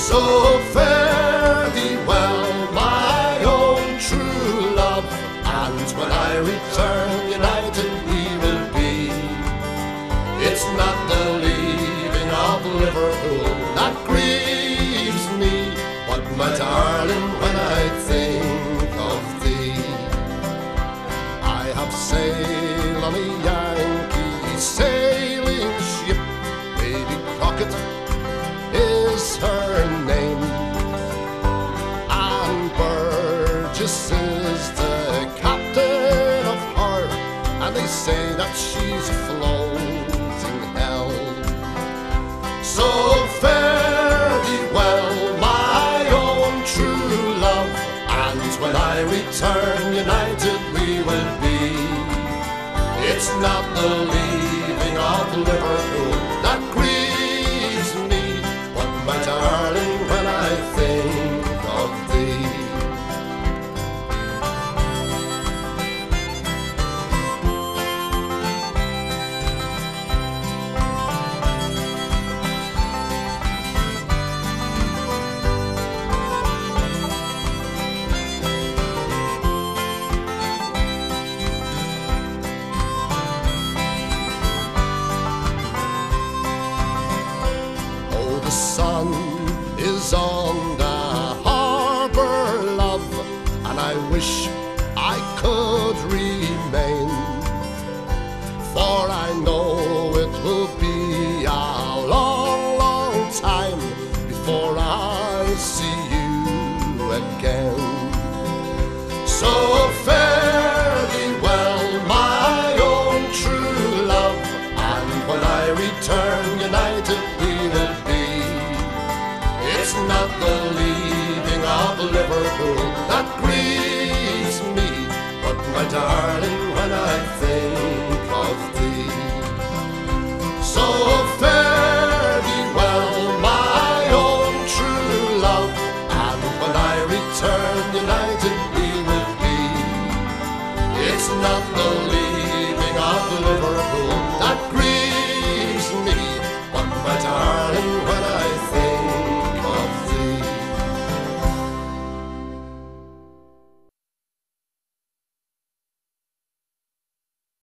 So fare thee well, my own true love, and when I return, united we will be. It's not the leaving of Liverpool that grieves me, but my darling, when I think of thee. I have sailed on a Yankee sailing ship, Baby Crockett is her name, and Burgess is the captain of her, and they say that she's a floating hell. So fare thee well, my own true love, and when I return, united we will be. It's not the leaving of Liverpool that grieves me, but my darling, when I think of thee. The sun is on the harbour, love, and I wish I could remain, for I know it will be a long, long time before I see you again. So fare thee well, my own true love, and when I return, united we will be. It's not the leaving of Liverpool that grieves me, but my darling, when I think